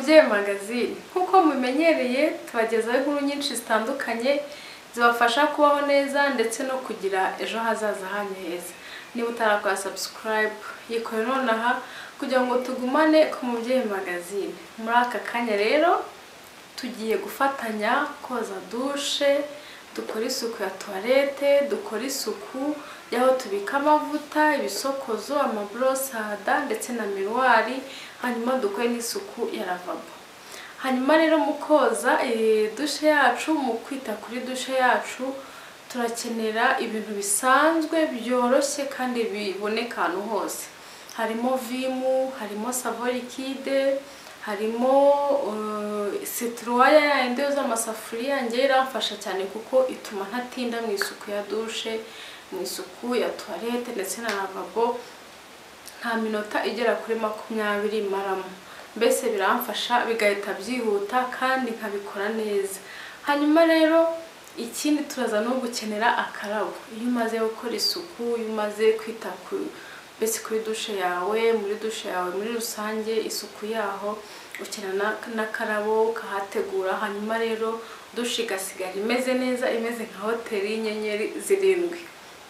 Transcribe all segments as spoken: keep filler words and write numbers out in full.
Umubyeyi magazine nkuko mumenyereye tubagezaho inkuru nyinshi zitandukanye zibafasha kubaho neza ndetse no kugira ejo hazaza hanyu heza. Niba utarakora subscribe yikore nonaha kugira ngo tugumane ku Mubyeyi magazine. Muri aka kanya rero tugiye gufatanya koza douche, dukora isuku ya toilette, dukora isuku yaho tubika amavuta, ibisokozo, amabrosada ndetse na miroir, hanyuma dukore n'isuku ya lavabo. Hanyuma rero mu koza e, douche yacu, mu kwita kuri douche yacu turakenera ibintu bisanzwe byoroshye kandi biboneka ahantu hose. Harimo vimu, harimo savon liquide, harimo uh, citrouille ya ende z'amasafuriya ngiye iramfasha cyane kuko ituma ntatinda mu isuku ya douche, mu isuku ya toilette ndetse na lavabo. Nta minota igera kuri makumyabiri maramo. Mbese biramfasha bigahita byihuta kandi nkabikora neza. Hanyuma rero ikindi turaza no gukenera akarabo. Iyo umaze gukora isuku, iyo umaze kwita ku bese kuri douche yawe, muri douche yawe muri rusange isuku yaho, ukenera n'akarabo kahategura. Hanyuma rero douche igasigara imeze neza, imeze nka hoteli y'inyenyeri zirindwi.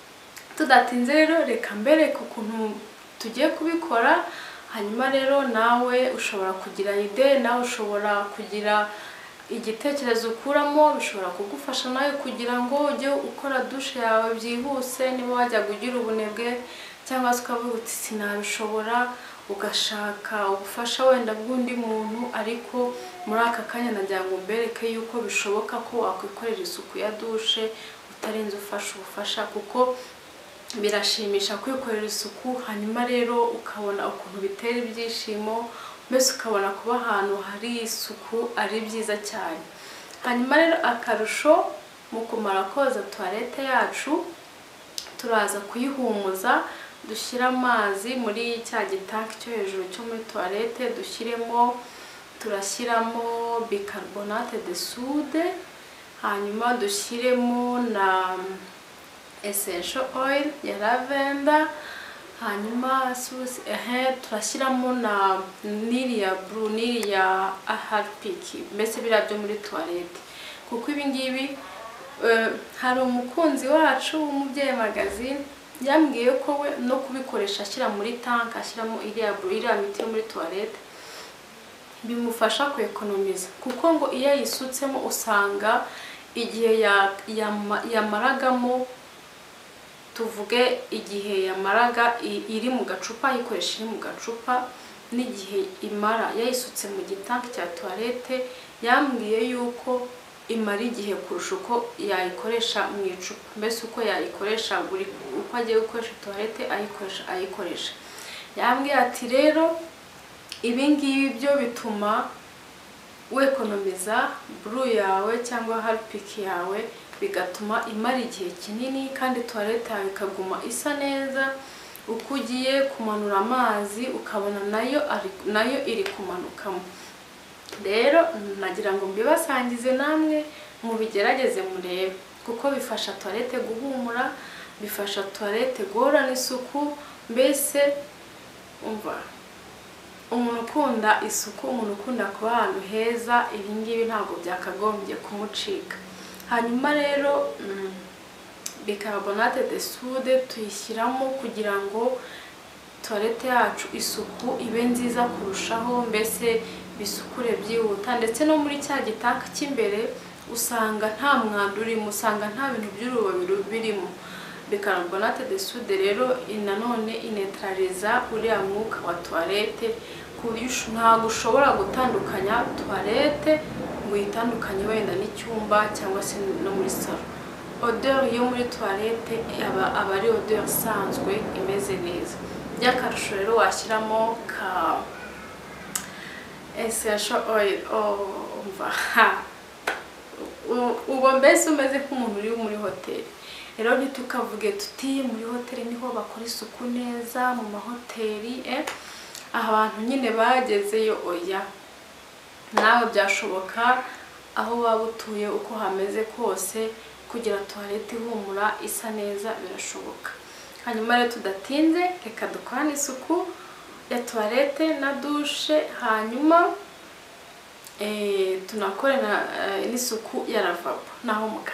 Tudatinze rero reka mbere ku kuntu tugiye kubikora. Hanyuma rero nawe ushobora kugira ide, nawe ushobora kugira igitekerezo ukuramo, bishobora kugufasha nawe kugira ngo ujye ukora douche yawe byihuse. Niba wajya kugira ubunebwe cyangwa se ukavuga uti sinabishobora, ugashaka ubufasha wenda bw'undi muntu, ariko muri aka kanya nagira ngo mbereke yuko bishoboka ko wakwikorera isuku ya douche utarenze ufasha ubufasha, kuko birashimisha kwikorera isuku. Hanyuma rero ukabona ukuntu bitera ibyishimo, mbese ukabona kuba ahantu hari isuku ari byiza cyane. Hanyuma rero akarusho mu kumara koza toilette yacu, turaza kuyihumuza, dushyira amazi muri cya gitanki cyo hejuru cyo muri toilette, dushyiremo turashyiramo bicarbonate de soude, hanyuma dushyiremo na essential oil ya lavender, hanyuma susi ehe turashyiramo na niriya Buri, niriya harpic, mbese bira byo muri toilette. Kuko ibi ngibi uh, hari umukunzi wacu w'Umubyeyi magazine yambwiye ko we no kubikoresha ashyira muri tank, ashyiramo iriya Buri, iriya miti yo muri toilette bimufasha ku economize, kuko ngo iyo yisutsemo usanga igihe ya, yamaragamo, tuvuge igihe yamaraga iri mu gacupa, yikoresha iri mu gacupa, n'igihe imara yayisutse mu gitanki cya toilette, yambwiye yuko imara igihe kurusha uko yayikoresha mu icupa. Mbese uko yayikoresha buri uko agiye gukoresha toilette ayikoresha ayikoresha yambwiye ati rero ibi ngibi byo bituma wekonomiza Buri yawe cyangwa harpic yawe, bigatuma imara igihe kinini kandi toilette yawe ikaguma isa neza. Uko ugiye kumanura amazi ukabona nayo ari nayo iri kumanukamo. Rero nagira ngo mbibasangize namwe mu bigerageze murebe, kuko bifasha toilette guhumura, bifasha toilette guhorana isuku. Mbese umva, umuntu ukunda isuku, umuntu ukunda kuba ahantu heza, ibi ngibi ntabwo byakagombye kumucika. Hanyuma rero mm, bicarbonate de soude tuyishyiramo kugira ngo toilette yacu isuku ibe nziza kurushaho, mbese bisukure byihuta. Ndetse no muri cya gitanki cy'imbere usanga nta mwanda urimo, usanga nta bintu by'urubobi birimo. Bicarbonate de soude rero nanone inetraliza uriya mwuka wa toilette, ku buryo ntabwo ushobora gutandukanya toilette ngo uyitandukanye wenda n'icyumba cyangwa se no muri salo. Odeur yo muri toilette aba aba ari odeur isanzwe imeze neza. By'akarusho rero washyiramo ka essential oil umva ubu mbese umeze nk'umuntu uri muri hoteli. Rero ntitukavuge tuti muri hoteli niho bakora isuku neza, mu mahoteli eh abantu nyine bagezeyo. Oya, nawe byashoboka aho waba utuye uko hameze kose, kugira toilette ihumura isa neza birashoboka. Hanyuma rero tudatinze reka dukorane isuku ya toilette na douche. Hanyuma eh tunakore na eh, n'isuku ya lavabo naho muka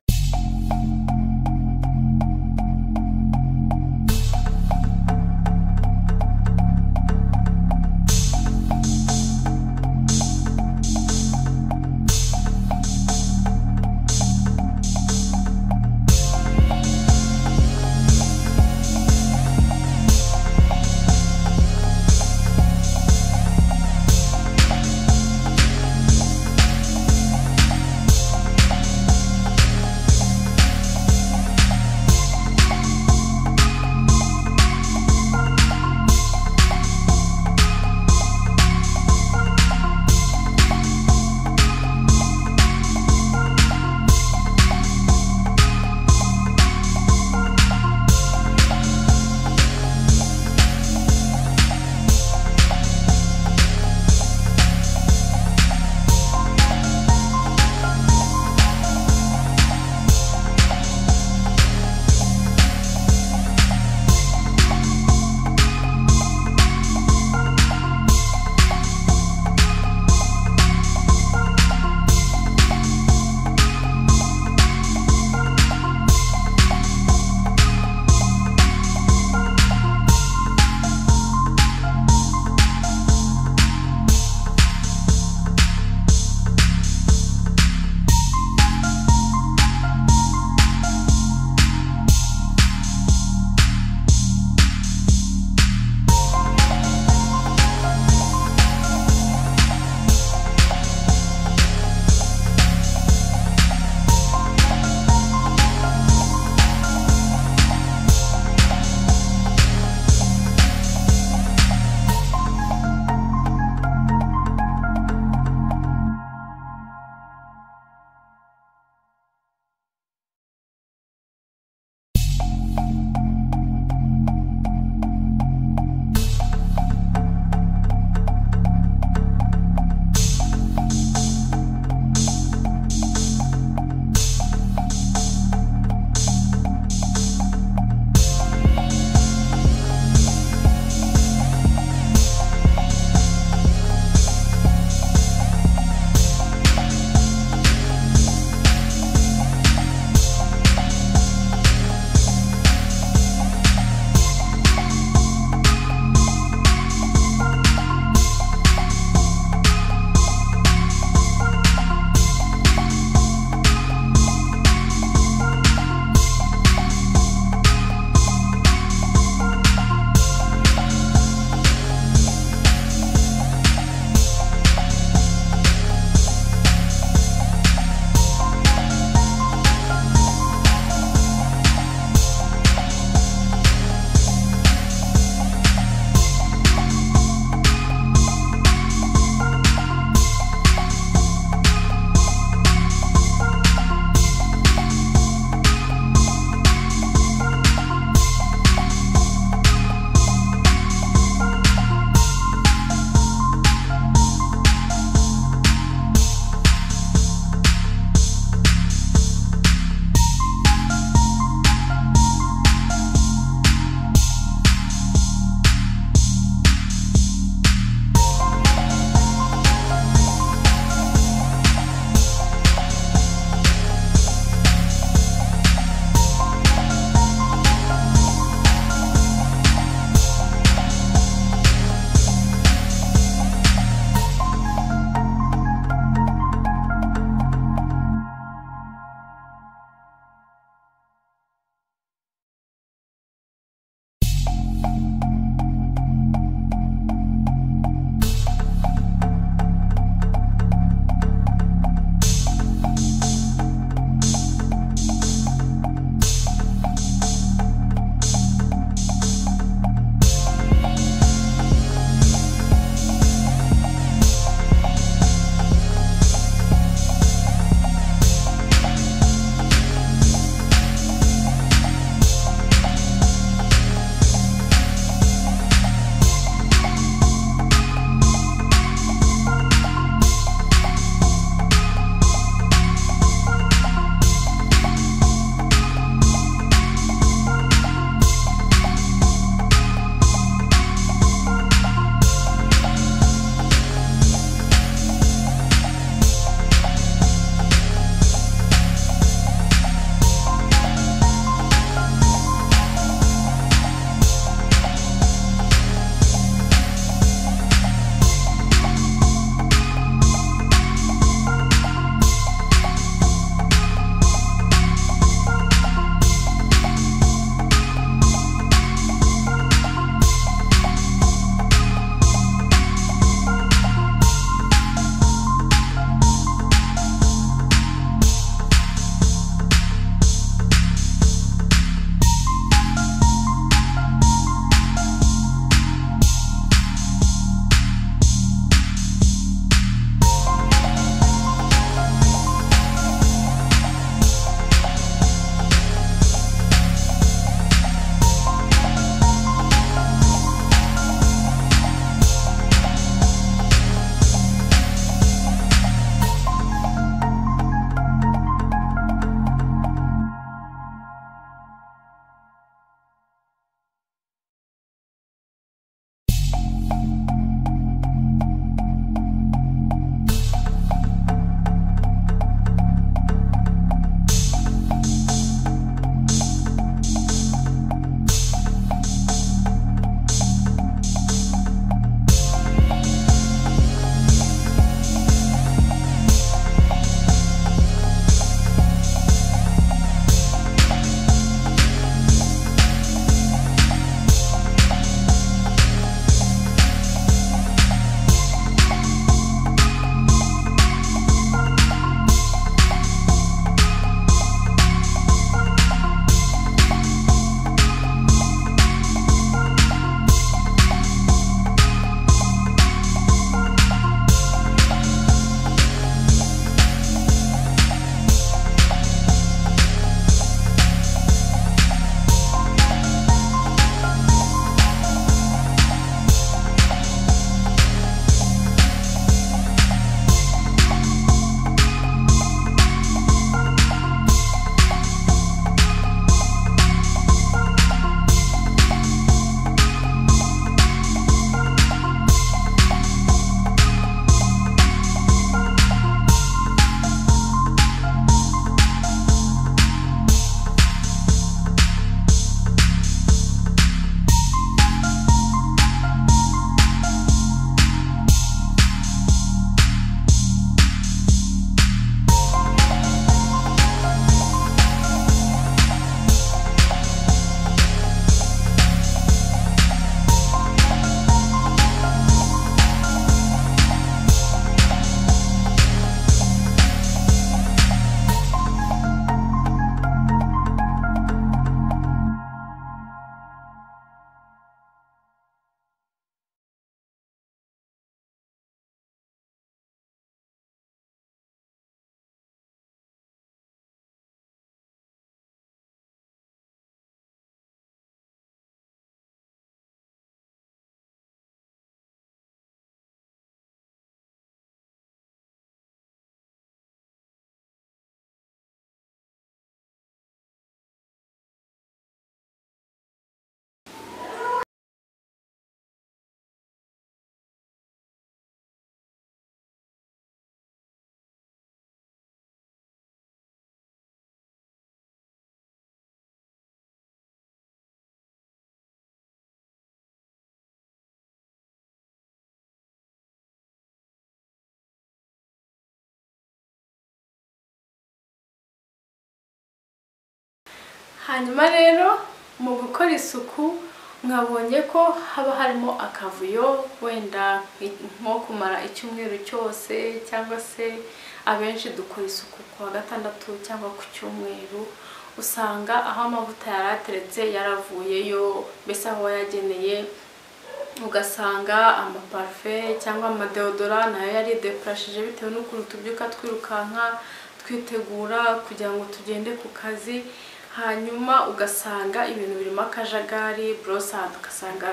hanyuma rero mu gukora isuku mwabonye ko haba harimo akavuyo wenda nko kumara icyumweru cyose cyangwa se abenshi dukora isuku ku wa gatandatu cyangwa ku cyumweru usanga aho amavuta yarateretse yaravuyeyo mbese aho yageneye ugasanga amaparfum cyangwa amadeodora nayo yari deprashije bitewe n'ukuntu tubyuka twirukanka twitegura kugira ngo tugende ku kazi hanyuma ugasanga ibintu birimo akajagari brosade ugasanga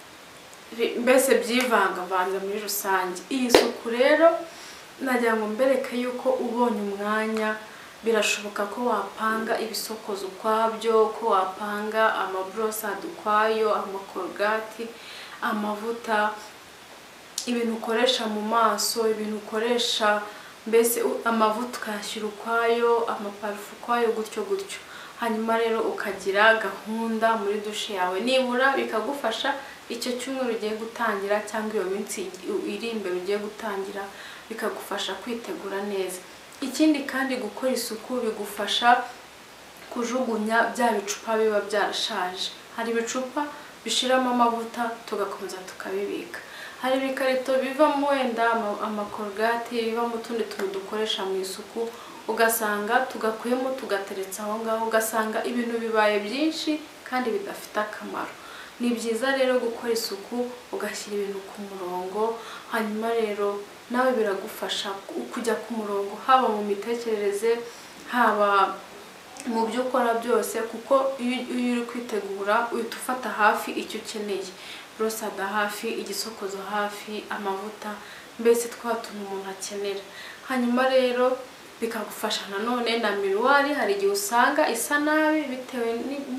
mbese byivanga vanze muri rusange. Iyi suku rero nagira ngo mbereke yuko ubonye umwanya birashoboka ko wapanga ibisokozo ukwabyo, ko wapanga amabrosade ukwayo, amakorogati, amavuta, ibintu ukoresha mu maso, ibintu ukoresha mbese amavuta ukayashyira ukwayo, amaparufu ukwayo, gutyo gutyo. Hanyuma rero ukagira gahunda muri douche yawe nibura bikagufasha icyo cyumweru ugiye gutangira cyangwa iyo minsi iri imbere ugiye gutangira bikagufasha kwitegura neza. Ikindi kandi gukora isuku bigufasha kujugunya bya bicupa biba byarashaje. Hari ibicupa bishiramo amavuta tugakomeza tukabibika, hari ibikarito bivamo wenda amakorogati, bivamo utundi tuntu dukoresha mu isuku ugasanga tugakuyemo tugateretsa aho ngaho, ugasanga ibintu bibaye byinshi kandi bidafite akamaro. Ni byiza rero gukora isuku ugashyira ibintu ku murongo, hanyuma rero nawe biragufasha kujya ku murongo haba mu mitekerereze haba mu byo ukora byose, kuko iyo uri kwitegura uhita ufata hafi icyo ukeneye, brosada hafi, igisokozo hafi, amavuta, mbese twa tuntu umuntu akenera. Hanyuma rero bikagufasha nanone na miruwari, hari igihe usanga isa nabi bitewe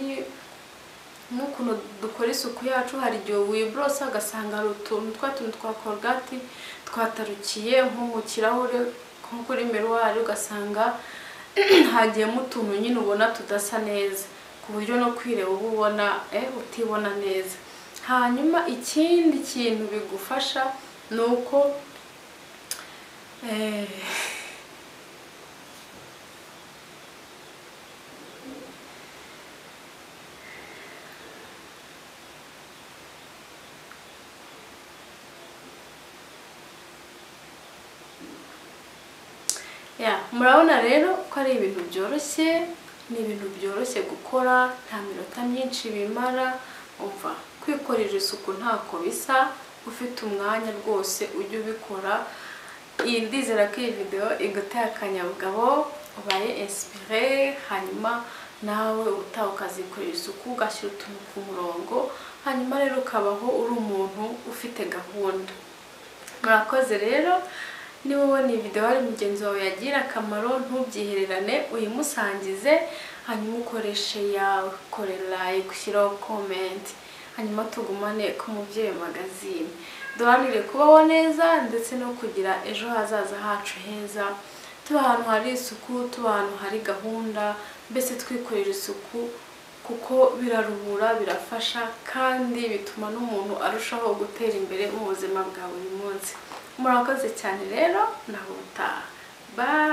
n'ukuntu dukora isuku yacu. Hari igihe wibrosa ugasanga hari utuntu twa tuntu twa korogati twatarukiye nko mu kirahure nko kuri miruwari, ugasanga hagiyemo utuntu nyine ubona tudasa neza ku buryo no kwireba uba ubona eh utibona neza. Hanyuma ikindi kintu bigufasha ni uko eh ya murabona rero ko ari ibintu byoroshye, ni ibintu byoroshye gukora, nta minota myinshi bimara. Umva kwikorera isuku ntako bisa, ufite umwanya rwose ujye ubikora. Iyi ndizera ko iyi video iguteye akanyabugabo, ubaye inspiré, hanyuma nawe utaha ukazikorera isuku ugashyira utuntu ku murongo, hanyuma rero ukabaho uri umuntu ufite gahunda. Murakoze rero, niba ubona iyi video hari mugenzi wawe yagira akamaro ntubyihererane uyimusangize, hanyuma ukoreshe yawe, kore like, ushyiraho comment, hanyuma tugumane ku Mubyeyi magazine. Duharanire kubaho neza ndetse no kugira ejo hazaza hacu heza, tuba ahantu hari isuku, tuba ahantu hari gahunda, mbese twikorera isuku kuko biraruhura, birafasha kandi bituma n'umuntu arushaho gutera imbere mu buzima bwa buri munsi. Murakoze cyane rero, naho utaha. Bye.